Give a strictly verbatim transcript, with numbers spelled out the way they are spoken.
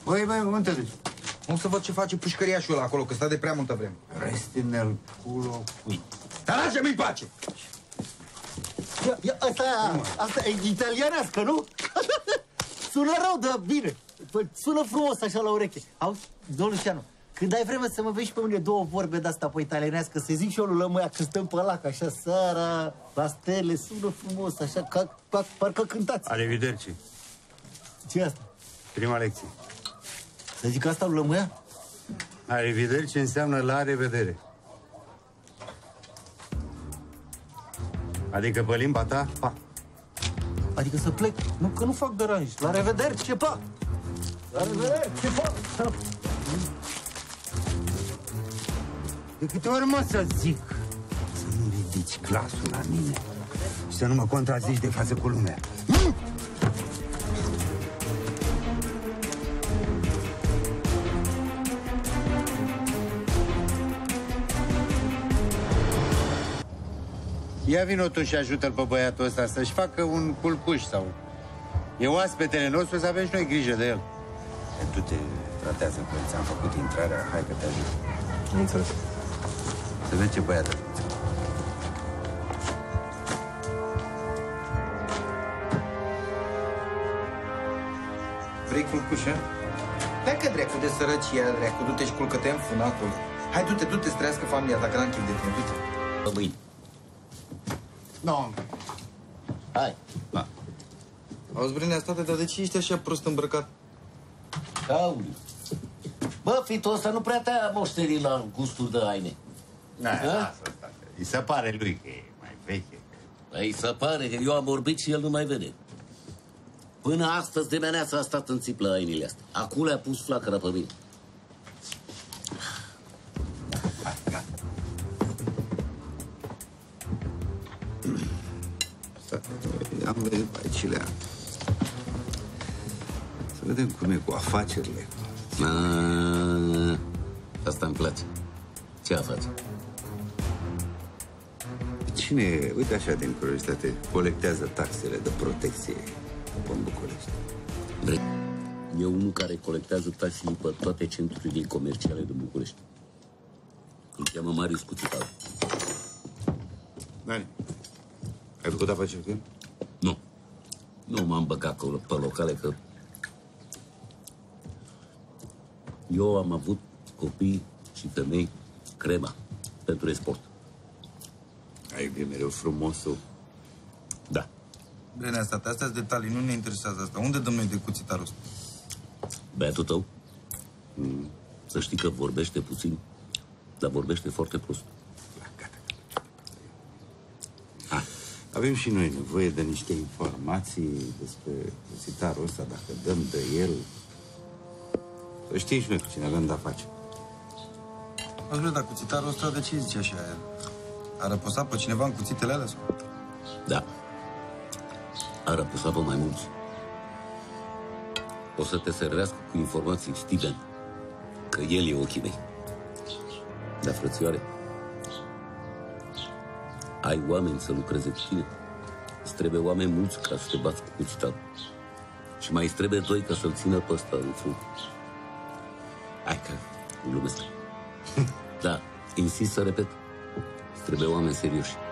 Băi, băi, unde te duci? Nu să văd ce face pușcăriașul ăla acolo, că stă de prea multă vreme. Resti nel culo cui. Dar lasă-mi în pace! Ia, ia, asta, asta e italianească, nu? Sună rău, dar bine. Păi, sună frumos așa la ureche. Auzi, domnul Lucianu, când ai vreme să mă vezi pe mine două vorbe de-asta pe italianească, să zic și eu lui Lămâia că stăm pe lac, așa, seara, la stele, sună frumos, așa, ca, ca, parcă cântați. Arrivederci. Ce e asta? Prima lecție. Să zic asta lui Lămâia? Arrivederci înseamnă la revedere. Adică pe limba ta, pa. Adică să plec? Nu, că nu fac deranj. La revedere, ce pa! La revedere, ce pa! De câte ori mă să zic să nu ridici glasul la mine și să nu mă contrazici de față cu lumea. Nu! Ia vino tu și ajută-l pe băiatul ăsta să-și facă un culcuș sau... E oaspetele nostru, să avem și noi grijă de el. Du-te, tratează că ți-am făcut intrarea, hai că te ajut. Nu înțeles. Să vezi ce băiat ăsta. Vrei culcuș, a? Pleacă, dracu, de sărăcia, dracu, du-te și culcă-te în fână acolo. Hai, du-te, du-te, să trăiască familia ta, că n-am chip de tine, du-te. Mâine. Nu. Hai. Da. Auzi, Brenea, state, dar de ce ești așa prost îmbrăcat? Auli. Bă, fitul ăsta nu prea te-a moștenit la gustul de haine. Da, lasă, state. Îi se pare lui că e mai veche. Păi se pare că eu am vorbit și el nu mai vede. Până astăzi demeneața a stat în țiplă hainile astea. Acum le-a pus flacăra pe mine. Am venit pe aici lea. Să vedem cum e cu afacerile. A, asta îmi place. Ce afaceri? Cine, uite așa din curiozitate, colectează taxele de protecție în București? Vrei? E unul care colectează taxele pe toate centrurile comerciale din București. Îl cheamă Marius Cuțitaru. Dani, ai făcut afaceri cu el? Nu. Nu m-am băgat pe locale, că eu am avut copii și femei crema pentru export. Ai iubit mereu frumosul. Da. Brenea, asta, astea sunt detalii, nu ne interesează asta. Unde dăm noi de cuțitarul ăsta? Băiatul tău, mm. să știi că vorbește puțin, dar vorbește foarte prost. Gata, gata. Ha. Avem și noi nevoie de niște informații despre cuțitarul ăsta, dacă dăm de el. Să știi și noi cu cine avem de-a face. Ați vrea, dar cuțitarul ăsta, de ce zice așa? A răposat pe cineva în cuțitele alea? Da. A răposat pe mai mulți. O să te servească cu informații, Steven, că el e ochii mei. Dar, frățioare, ai oameni să lucreze cu tine. Îți trebuie oameni mulți ca să te bați cu cuțitarul. Și mai îți trebuie doi ca să-l țină pe ăsta în frunte. Hai că glumesc. Da, insist să repet. Îți trebuie oameni serioși.